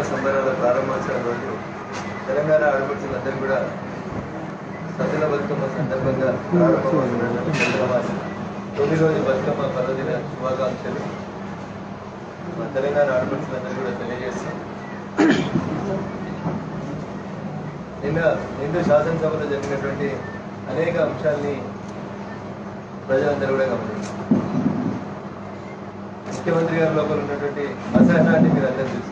సంబరాల ప్రారంభోత్సవం రోజు తెలంగాణ ఆడపడుచులందరూ కూడా సద్దుల బతుకమ్మ సందర్భంగా ప్రారంభమవుతున్నటువంటి తొలి రోజు బతుకమ్మ పర్వదిన శుభాకాంక్షలు మా తెలంగాణ ఆడపడుచులందరూ కూడా తెలియజేస్తూ నిండు శాసనసభలో జరిగినటువంటి అనేక అంశాలని ప్రజలందరూ కూడా గమనించారు. ముఖ్యమంత్రి గారి లోపల ఉన్నటువంటి అసహనాన్ని మీరు అందరూ చూస్తారు.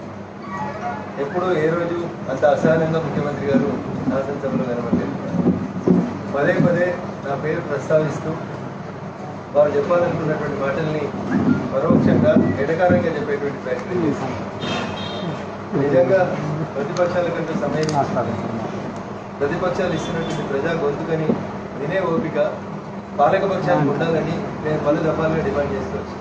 ఎప్పుడూ ఏ రోజు అంత అసహనంగా ముఖ్యమంత్రి గారు శాసనసభలో కనబడలేదు. పదే పదే నా పేరు ప్రస్తావిస్తూ వారు చెప్పాలనుకున్నటువంటి మాటల్ని పరోక్షంగా ఎటకారంగా చెప్పేటువంటి ప్రయత్నం చేశారు. నిజంగా ప్రతిపక్షాల కంటే సమయం ప్రతిపక్షాలు ఇస్తున్నటువంటి ప్రజా గొంతుకని వినే ఓపిక పాలకపక్షానికి ఉండాలని నేను పలు దఫాలుగా డిమాండ్ చేసుకోవచ్చు.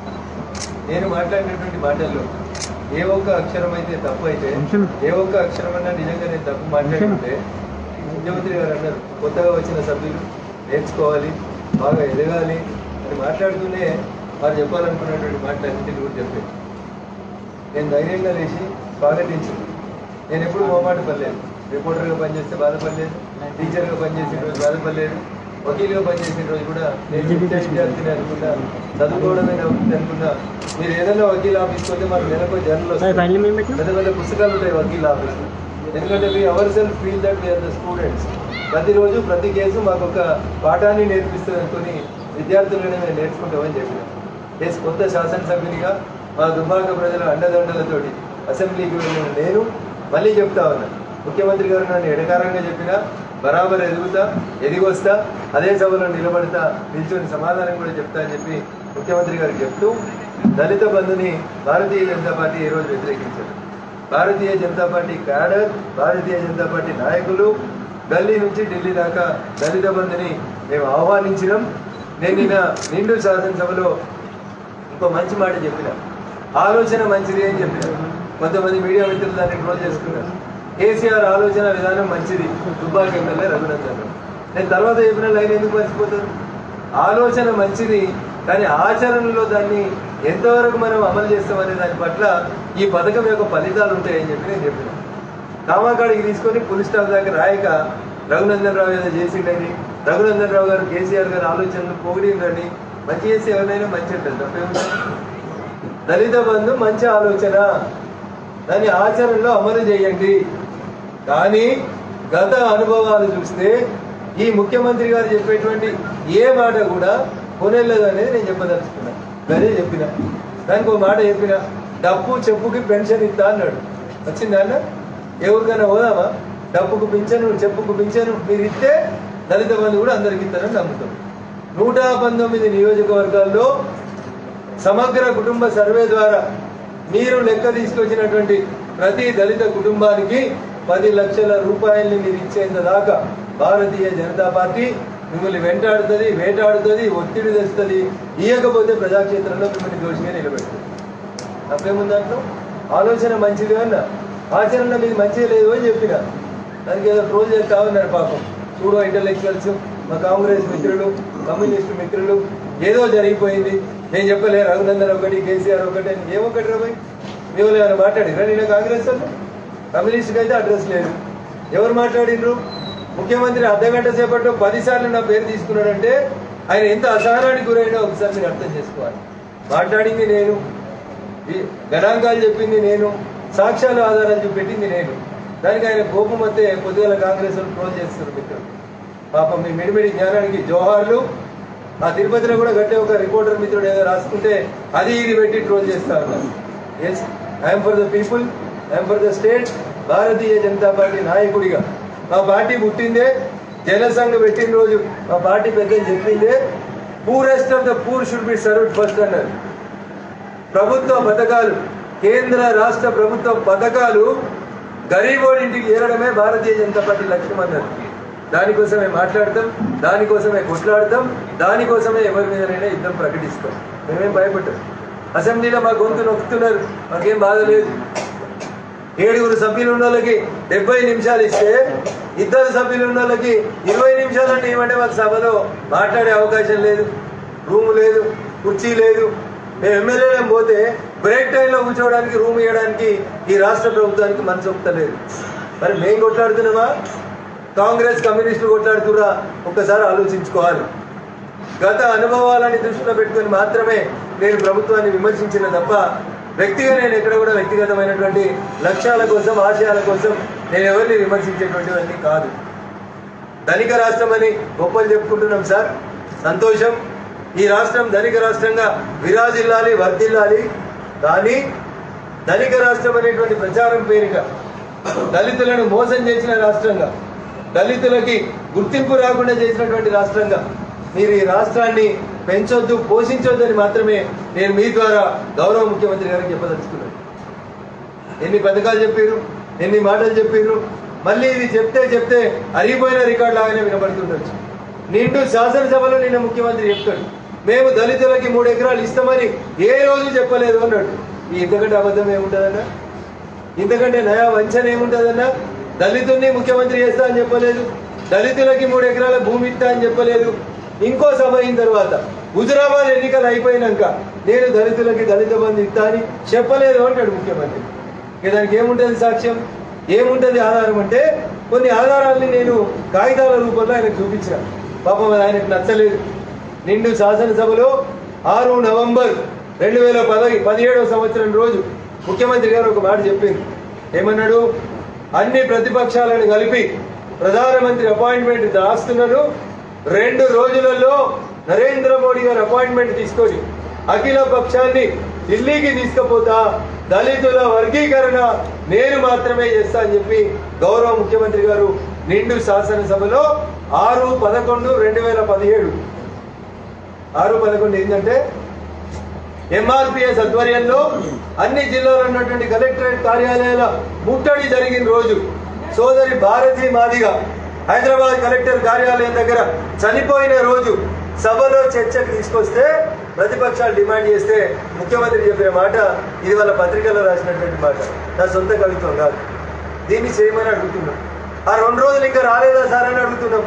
నేను మాట్లాడినటువంటి మాటల్లో ఏ ఒక్క అక్షరం అయితే తప్పు అయితే ఏ ఒక్క అక్షరం అన్నా నిజంగా నేను తప్పు మాట్లాడుతుంటే ముఖ్యమంత్రి గారు అన్నారు కొత్తగా వచ్చిన సభ్యులు నేర్చుకోవాలి, బాగా ఎదగాలి అని మాట్లాడుతూనే వారు చెప్పాలనుకున్నటువంటి మాటలన్నింటినీ కూడా చెప్పాను. నేను ధైర్యంగా లేచి స్వాగతించింది. నేను ఎప్పుడు మొహమాట పడలేదు. రిపోర్టర్గా పనిచేస్తే బాధపడలేదు, టీచర్గా పనిచేసిన రోజు బాధపడలేదు, వకీలుగా పనిచేసిన రోజు కూడా నేను విద్యార్థిని అనుకున్నా, చదువుకోవడమే అనుకున్నా. మీరు ఏదైనా వకీల్ ఆఫీస్కి వస్తే మాకు నెలకు జర్నల్ వస్తాయి, పెద్ద పెద్ద పుస్తకాలు ఉంటాయి వకీల్ ఆఫీస్. ఎందుకంటే we our self feel that we are the students. ప్రతిరోజు ప్రతి కేసు మాకు ఒక పాఠాన్ని నేర్పిస్తుంది అనుకుని విద్యార్థులను మేము నేర్చుకుంటామని చెప్పినాం. కేసు కొత్త శాసనసభ్యునిగా మా దుర్భాగ్య ప్రజల అండదండలతోటి అసెంబ్లీకి వెళ్ళిన నేను మళ్ళీ చెప్తా ఉన్నా, ముఖ్యమంత్రి గారు నన్ను ఎడకారంగా చెప్పినా బరాబర్ ఎదిగొస్తా, అదే సభలో నిలబడతా, నిల్చొని సమాధానం కూడా చెప్తా అని చెప్పి ముఖ్యమంత్రి గారు చెప్తూ దళిత బంధుని భారతీయ జనతా పార్టీ ఈ రోజు వ్యతిరేకించారు. Bharatiya Janata party cadre, Bharatiya Janata party నాయకులు గల్లీ నుంచి ఢిల్లీ దాకా దళిత బంధుని మేము ఆహ్వానించినాం. నేను నిన్న నిండు శాసనసభలో ఇంకో మంచి మాట చెప్పిన, ఆలోచన మంచిది అని చెప్పిన. కొంతమంది మీడియా మిత్రులు దాన్ని ట్రోల్ చేసుకున్నారు. కేసీఆర్ ఆలోచన విధానం మంచిది, దుబ్బాక ఎమ్మెల్యే రఘునందన్ రావు. నేను తర్వాత చెప్పిన లైన్ ఎందుకు మర్చిపోతాను? ఆలోచన మంచిది, కానీ ఆచరణలో దాన్ని ఎంతవరకు మనం అమలు చేస్తామనే దాని పట్ల ఈ పథకం యొక్క ఫలితాలు ఉంటాయని చెప్పి నేను చెప్పిన. కామాకాడికి తీసుకొని పులి స్టాప్ దాకా రాయక రఘునందన్ రావు ఏదో చేసిండని, రఘునందన్ రావు గారు కేసీఆర్ గారి ఆలోచనలు పొగిడిందని, మంచి చేసి ఎవరినైనా మంచి ఉంటుంది తప్పేముంది? దళిత బంధు మంచి ఆలోచన, దాన్ని ఆచరణలో అమలు చేయండి. కానీ గత అనుభవాలు చూస్తే ఈ ముఖ్యమంత్రి గారు చెప్పేటువంటి ఏ మాట కూడా కొనేలేదు అనేది నేను చెప్పదలుచుకున్నా. అదే చెప్పిన దానికి ఒక మాట చెప్పిన, డబ్బు చెప్పుకి పెన్షన్ ఇస్తా అన్నాడు. వచ్చిందా అన్న? ఎవరికైనా పోదామా? డబ్బుకు పింఛను, చెప్పుకు పింఛను మీరు ఇస్తే దళిత బంధు కూడా అందరికి ఇస్తారని నమ్ముతాం. 119 నియోజకవర్గాల్లో సమగ్ర కుటుంబ సర్వే ద్వారా మీరు లెక్క తీసుకొచ్చినటువంటి ప్రతి దళిత కుటుంబానికి 10 లక్షల రూపాయల్ని మీరు ఇచ్చేంత దాకా భారతీయ జనతా పార్టీ మిమ్మల్ని వెంటాడుతుంది, వేటాడుతుంది, ఒత్తిడి తెస్తుంది. ఇయ్యకపోతే ప్రజాక్షేత్రంలో మిమ్మల్ని దోషిగా నిలబెడుతుంది. తప్పేముంది దాంట్లో? ఆలోచన మంచిది అన్న, ఆచరణ మీది మంచిగా లేదు అని చెప్పిన. దానికి ఏదో ట్రోల్ చేస్తా ఉన్నారు పాపం చూడో ఇంటలెక్చువల్స్, మా కాంగ్రెస్ మిత్రులు, కమ్యూనిస్టు మిత్రులు. ఏదో జరిగిపోయింది, నేను చెప్పలే రఘునందన్ ఒకటి, కేసీఆర్ ఒకటి అని. ఏమొకటి రాబోయ్ మీ వాళ్ళు ఏమైనా మాట్లాడిరా? నేను కాంగ్రెస్ వాళ్ళు కమ్యూనిస్టుకి అయితే అడ్రస్ లేదు. ఎవరు మాట్లాడినరు? ముఖ్యమంత్రి అర్ధగంట సేపట్లో 10 సార్లు నా పేరు తీసుకున్నాడంటే ఆయన ఎంత అసహనానికి గురైనా ఒకసారి మీరు అర్థం చేసుకోవాలి. మాట్లాడింది నేను, గణాంకాలు చెప్పింది నేను, సాక్ష్యాలు ఆధారాలు చూపెట్టింది నేను. దానికి ఆయన కోపం వస్తే పొద్దుగల కాంగ్రెస్ వాళ్ళు ట్రోల్ చేస్తారు మిత్రులు. పాపం మీ మిడిమిడి జ్ఞానానికి జోహార్లు. ఆ తిరుపతిలో కూడా గట్టే ఒక రిపోర్టర్ మిత్రుడు ఏదో రాసుకుంటే అది ఇది పెట్టి ట్రోల్ చేస్తా ఉన్నారు. Yes, I'm for the people, I'm for the state. Bharatiya Janata party నాయకుడిగా మా పార్టీ పుట్టిందే, జనసంఘ పెట్టిన రోజు మా పార్టీ పెద్దలు చెప్పిందే purest of the poor should be served first అన్నారు. ప్రభుత్వ పథకాలు, కేంద్ర రాష్ట్ర ప్రభుత్వ పథకాలు గరీబోడి ఇంటికి చేరడమే భారతీయ జనతా పార్టీ లక్ష్యం అన్నారు. దానికోసమే మాట్లాడతాం, దానికోసమే కొట్లాడతాం, దానికోసమే ఎవరి మీదనైనా యుద్ధం ప్రకటిస్తాం. మేమేం భయపడ్డాం. అసెంబ్లీలో మా గొంతు నొక్కుతున్నారు, మాకేం బాధ లేదు. 7 సభ్యులు ఉన్న వాళ్ళకి 70 నిమిషాలు ఇస్తే 2 సభ్యులు ఉన్న వాళ్ళకి 20 నిమిషాలు అంటే ఏమంటే మాకు సభలో మాట్లాడే అవకాశం లేదు, రూమ్ లేదు, కుర్చీ లేదు. మేము ఎమ్మెల్యేలం పోతే బ్రేక్ టైంలో కూర్చోవడానికి రూమ్ ఇవ్వడానికి ఈ రాష్ట్ర ప్రభుత్వానికి మనసు ఒప్పుతలేదు. మరి మేము కొట్లాడుతున్నామా, కాంగ్రెస్ కమ్యూనిస్టులు కొట్లాడుతురా? ఒక్కసారి ఆలోచించుకోవాలి. గత అనుభవాలని దృష్టిలో పెట్టుకుని మాత్రమే నేను ప్రభుత్వాన్ని విమర్శించిన తప్ప వ్యక్తిగా నేను ఎక్కడ కూడా వ్యక్తిగతమైనటువంటి లక్ష్యాల కోసం ఆశయాల కోసం నేను ఎవరిని విమర్శించేటువంటివన్నీ కాదు. ధనిక రాష్ట్రం అని గొప్పలు చెప్పుకుంటున్నాం సార్, సంతోషం. ఈ రాష్ట్రం ధనిక రాష్ట్రంగా విరాజిల్లాలి, వర్ధిల్లాలి. కానీ ధనిక రాష్ట్రం అనేటువంటి ప్రచారం పేరిట దళితులను మోసం చేసిన రాష్ట్రంగా, దళితులకి గుర్తింపు రాకుండా చేసినటువంటి రాష్ట్రంగా మీరు ఈ రాష్ట్రాన్ని పెంచొద్దు, పోషించొద్దు అని మాత్రమే నేను మీ ద్వారా గౌరవ ముఖ్యమంత్రి గారికి చెప్పదలుచుకున్నాను. ఎన్ని పథకాలు చెప్పారు, ఎన్ని మాటలు చెప్పారు, మళ్ళీ ఇది చెప్తే అరిగిపోయిన రికార్డు లాగానే వినబడుతుండొచ్చు. నిండు శాసనసభలో నిన్న ముఖ్యమంత్రి చెప్తాడు, మేము దళితులకి 3 ఎకరాలు ఇస్తామని ఏ రోజు చెప్పలేదు అన్నాడు. ఇంతకంటే అబద్ధం ఏముంటుందన్నా, ఇంతకంటే నయా వంచన ఏముంటుందన్నా? దళితుల్ని ముఖ్యమంత్రి చేస్తా అని చెప్పలేదు, దళితులకి 3 ఎకరాల భూమి ఇస్తా అని చెప్పలేదు. ఇంకో సభ అయిన తర్వాత హుజురాబాద్ ఎన్నికలు అయిపోయినాక నేను దళితులకి దళిత బంధు ఇస్తా అని చెప్పలేదు అంటాడు ముఖ్యమంత్రి. దానికి ఏముంటుంది సాక్ష్యం, ఏముంటుంది ఆధారం అంటే కొన్ని ఆధారాలని నేను కాగితాల రూపంలో ఆయనకు చూపించిన. పాపం ఆయనకు నచ్చలేదు. నిండు శాసనసభలో 6 నవంబర్ 2017 సంవత్సరం రోజు ముఖ్యమంత్రి గారు ఒక మాట చెప్పింది. ఏమన్నాడు? అన్ని ప్రతిపక్షాలను కలిపి ప్రధానమంత్రి అపాయింట్మెంట్ రాస్తున్నారు, 2 రోజులలో నరేంద్ర మోడీ గారు అపాయింట్మెంట్ తీసుకొని అఖిల పక్షాన్ని ఢిల్లీకి తీసుకుపోతా, దళితుల వర్గీకరణ నేను మాత్రమే చేస్తా అని చెప్పి గౌరవ ముఖ్యమంత్రి గారు నిండు శాసనసభలో 6/11/2017 6/11 ఏంటంటే ఎంఆర్పిఎస్ ఆధ్వర్యంలో అన్ని జిల్లాలో ఉన్నటువంటి కలెక్టరేట్ కార్యాలయాల ముట్టడి జరిగిన రోజు సోదరి భారతీ మాదిగ హైదరాబాద్ కలెక్టర్ కార్యాలయం దగ్గర చనిపోయిన రోజు సభలో చర్చకు తీసుకొస్తే ప్రతిపక్షాలు డిమాండ్ చేస్తే ముఖ్యమంత్రి చెప్పిన మాట ఇది వాళ్ళ పత్రికల్లో రాసినటువంటి మాట, నా సొంత కవిత్వం కాదు. దీన్ని చేయమని అడుగుతున్నాం. ఆ 2 రోజులు ఇంకా రాలేదా సార్ అని అడుగుతున్నాం.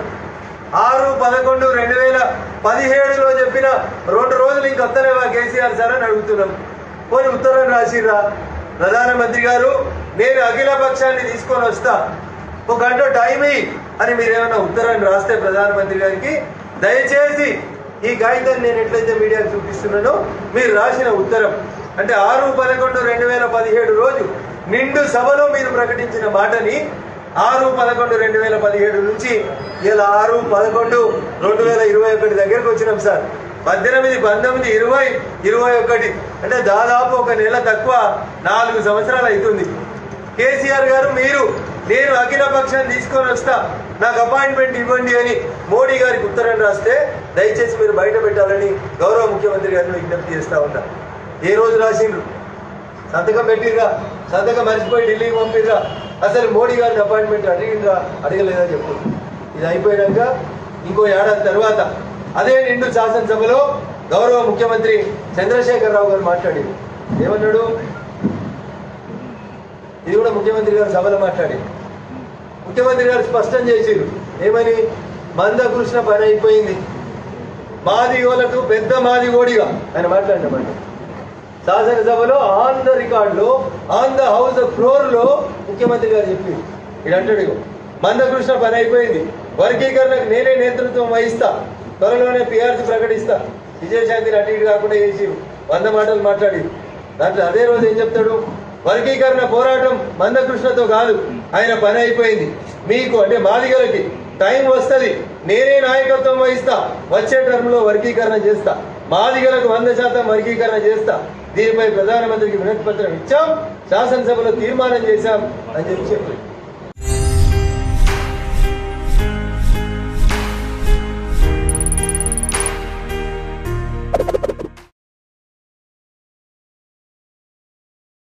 6/11/2017లో చెప్పిన 2 రోజులు ఇంక వస్తలేవా కేసీఆర్ సార్ అని అడుగుతున్నాం. పోనీ ఉత్తరం రాసిర్రా? ప్రధానమంత్రి గారు నేను అఖిల పక్షాన్ని తీసుకొని వస్తా, 1 గంట టైం అని మీరేమన్నా ఉత్తరాన్ని రాస్తే ప్రధానమంత్రి గారికి దయచేసి ఈ కాగితాన్ని నేను ఎట్లయితే మీడియాకు చూపిస్తున్నానో మీరు రాసిన ఉత్తరం అంటే 6/11/2017 రోజు నిండు సభలో మీరు ప్రకటించిన మాటని 6/11/2017 నుంచి ఇలా 6/11/2021 దగ్గరకు వచ్చినాం సార్. 18, 19, 20, 21 అంటే దాదాపు 1 నెల తక్కువ 4 సంవత్సరాలు అవుతుంది. కేసీఆర్ గారు మీరు నేను అఖిల పక్షాన్ని తీసుకొని వస్తా, నాకు అపాయింట్మెంట్ ఇవ్వండి అని మోడీ గారికి ఉత్తరం రాస్తే దయచేసి మీరు బయట పెట్టాలని గౌరవ ముఖ్యమంత్రి గారిని విజ్ఞప్తి చేస్తా ఉన్నా. ఏ రోజు రాసిండ్రు? సంతకం పెట్టిర్రా? సంతకం మర్చిపోయి ఢిల్లీకి పంపిర్రా? అసలు మోడీ గారిని అపాయింట్మెంట్ అడిగిండ్రా? అడగలేదా చెప్పు. ఇది అయిపోయాక ఇంకో ఏడాది తర్వాత అదే నిండు శాసనసభలో గౌరవ ముఖ్యమంత్రి చంద్రశేఖరరావు గారు మాట్లాడింది. ఏమన్నాడు? ఇది కూడా ముఖ్యమంత్రి గారు సభలో మాట్లాడి ముఖ్యమంత్రి గారు స్పష్టం చేసిరు. ఏమని? మందకృష్ణ పని అయిపోయింది, మాదిగోలకు పెద్ద మాదిగోడిగా ఆయన మాట్లాడినమాట. శాసనసభలో ఆన్ ద రికార్డులో ఆన్ ద హౌస్ ఫ్లోర్ లో ముఖ్యమంత్రి గారు చెప్పింది. ఇది అంటాడు, మందకృష్ణ పని అయిపోయింది, వర్గీకరణకు నేనే నేతృత్వం వహిస్తా, త్వరలోనే పిఆర్సీ ప్రకటిస్తా, విజయశాంతిని అటు ఇటు కాకుండా చేసి 100 మాటలు మాట్లాడి దాంట్లో అదే రోజు ఏం చెప్తాడు? వర్గీకరణ పోరాటం మందకృష్ణతో కాదు, ఆయన పని అయిపోయింది, మీకు అంటే మాదిగలకి టైం వస్తుంది, నేనే నాయకత్వం వహిస్తా, వచ్చే టర్మ్ లో వర్గీకరణ చేస్తా, మాదిగలకు 100% వర్గీకరణ చేస్తా, దీనిపై ప్రధానమంత్రికి వినతి పత్రం ఇచ్చాం, శాసనసభలో తీర్మానం చేశాం అని చెప్పి చెప్పారు.